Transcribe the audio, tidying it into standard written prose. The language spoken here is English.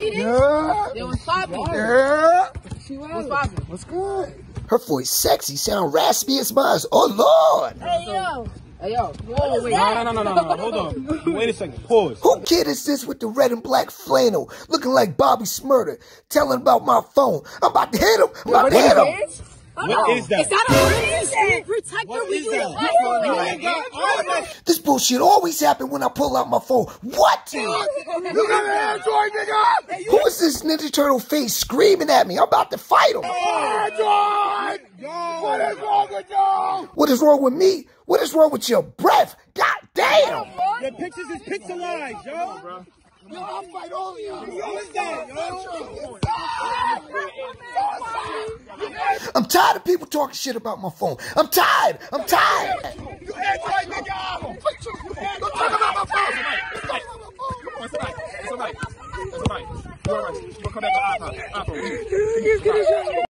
Yeah. It was popping. Yeah. She was popping. What's good? Her voice sexy, sound raspy as mine. Oh, Lord. Hey, yo. Hey, yo. Whoa, wait. No. Hold on. Wait a second. Pause. Who kid is this with the red and black flannel, looking like Bobby Smurder, telling about my phone? I'm about to hit him. I'm about to hit him. What is that? Is that a protector? What is that? This bullshit always happen when I pull out my phone. What? You got an Android, nigga! Who is this Ninja Turtle face screaming at me? I'm about to fight him. Android! What is wrong with you? What is wrong with me? What is wrong with your breath? God damn! Your pictures is pixelized, yo. Bro. Yo, I'll fight all of you. What is that, yo? I'm tired of people talking shit about my phone. I'm tired. I'm tired. You Android, nigga! Don't talk about my phone! It's alright. You're right. We'll come back on iPhone.